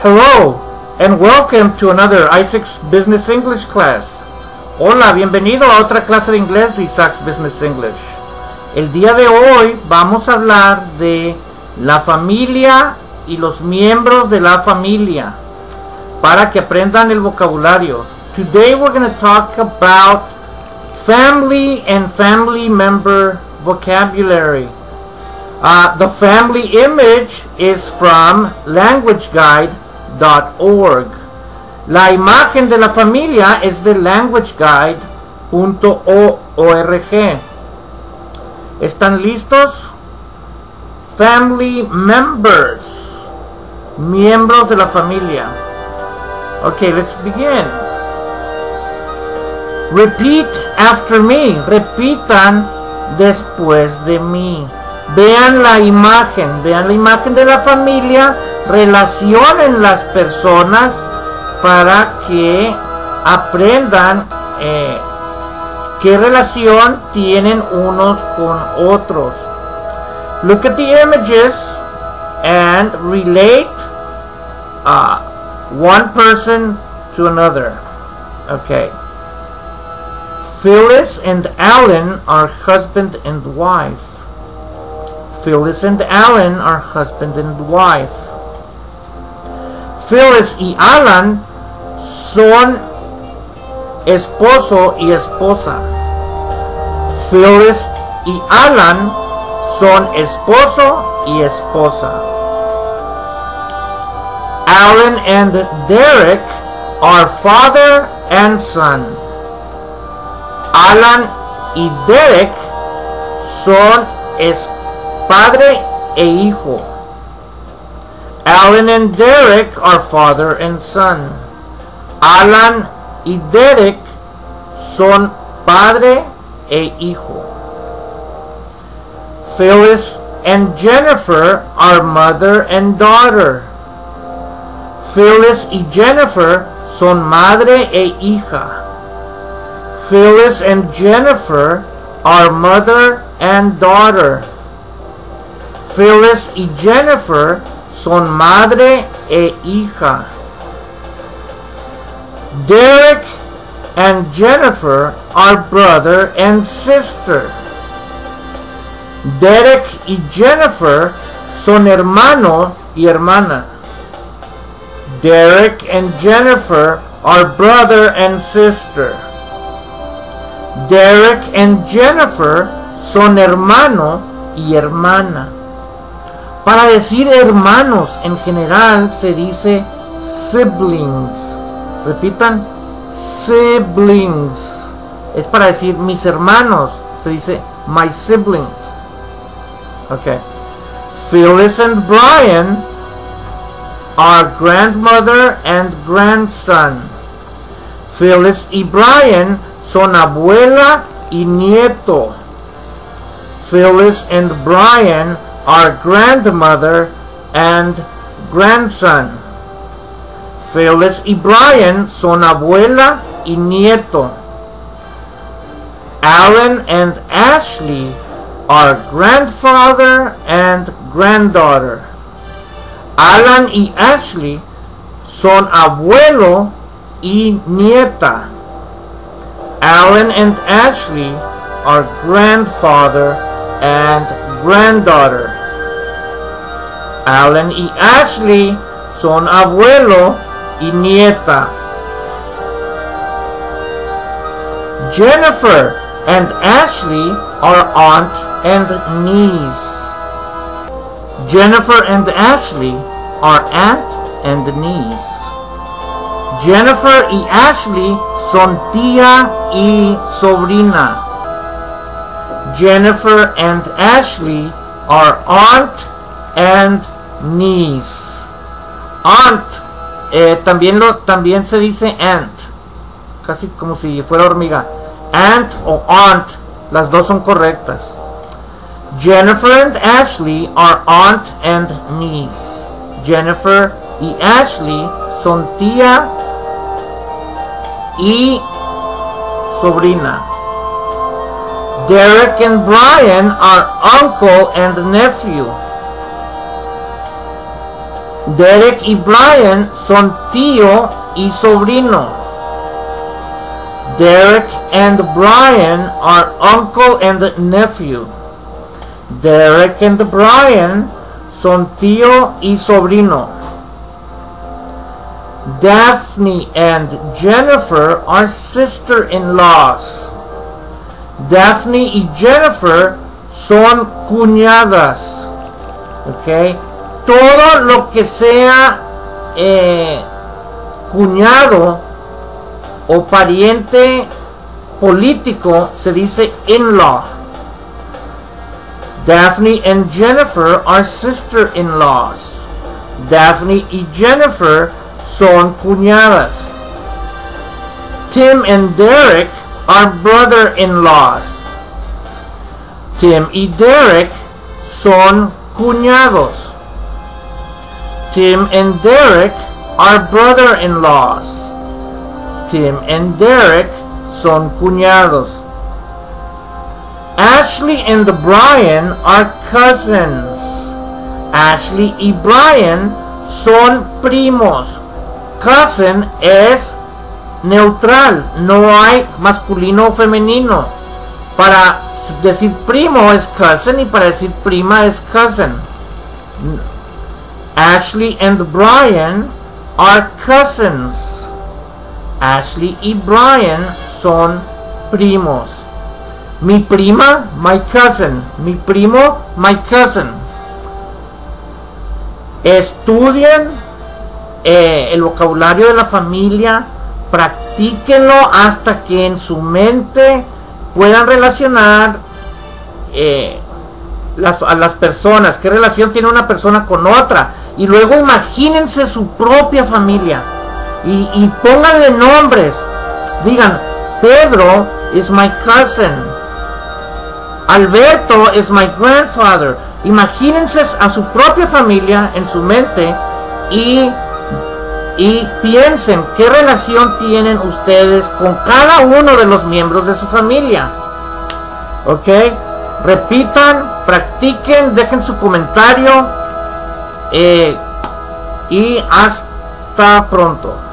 Hello and welcome to another Isaac's Business English class. Hola, bienvenido a otra clase de inglés de Isaac's Business English. El día de hoy vamos a hablar de la familia y los miembros de la familia para que aprendan el vocabulario. Today we're going to talk about family and family member vocabulary. The family image is from languageguide.org. La imagen de la familia es de languageguide.org. ¿Están listos? Family members, miembros de la familia. Okay, let's begin. Repeat after me. Repitan después de mí. Vean la imagen de la familia, relacionen las personas para que aprendan qué relación tienen unos con otros. Look at the images and relate one person to another. Okay. Phyllis and Alan are husband and wife. Phyllis and Alan are husband and wife. Phyllis y Alan son esposo y esposa. Phyllis y Alan son esposo y esposa. Alan and Derek are father and son. Alan y Derek son padre e hijo. Alan and Derek are father and son. Alan y Derek son padre e hijo. Phyllis and Jennifer are mother and daughter. Phyllis y Jennifer son madre e hija. Phyllis and Jennifer are mother and daughter. Phyllis y Jennifer son madre e hija. Derek and Jennifer are brother and sister. Derek y Jennifer son hermano y hermana. Derek and Jennifer are brother and sister. Derek and Jennifer son hermano y hermana. Para decir hermanos en general se dice siblings. Repitan, siblings. Es para decir mis hermanos. Se dice my siblings. Okay. Phyllis and Brian are grandmother and grandson. Phyllis y Brian son abuela y nieto. Phyllis and Brian are grandmother and grandson. Phyllis y Brian son abuela y nieto. Alan and Ashley are grandfather and granddaughter. Alan y Ashley son abuelo y nieta. Alan and Ashley are grandfather and granddaughter. Alan y Ashley son abuelo y nieta. Jennifer and Ashley are aunt and niece. Jennifer and Ashley are aunt and niece. Jennifer y Ashley son tía y sobrina. Jennifer and Ashley are aunt and niece. Aunt, también se dice aunt, casi como si fuera hormiga. Aunt o aunt, las dos son correctas. Jennifer and Ashley are aunt and niece. Jennifer y Ashley son tía y sobrina. Derek and Brian are uncle and nephew. Derek y Brian son tío y sobrino. Derek and Brian are uncle and nephew. Derek and Brian son tío y sobrino. Daphne and Jennifer are sister-in-laws. Daphne y Jennifer son cuñadas. Okay. Todo lo que sea cuñado o pariente político se dice in-law. Daphne and Jennifer are sister-in-laws. Daphne y Jennifer son cuñadas. Tim and Derek are brother-in-laws. Tim y Derek son cuñados. Tim and Derek are brother-in-laws. Tim and Derek son cuñados. Ashley and Brian are cousins. Ashley y Brian son primos. Cousin es neutral, no hay masculino o femenino. Para decir primo es cousin y para decir prima es cousin. Ashley and Brian are cousins. Ashley y Brian son primos. Mi prima, my cousin. Mi primo, my cousin. Estudien el vocabulario de la familia, practíquenlo hasta que en su mente puedan relacionar a las personas, qué relación tiene una persona con otra, y luego imagínense su propia familia y pónganle nombres. Digan, Pedro is my cousin, Alberto is my grandfather. Imagínense a su propia familia en su mente y piensen qué relación tienen ustedes con cada uno de los miembros de su familia. Ok, repitan, practiquen, dejen su comentario y hasta pronto.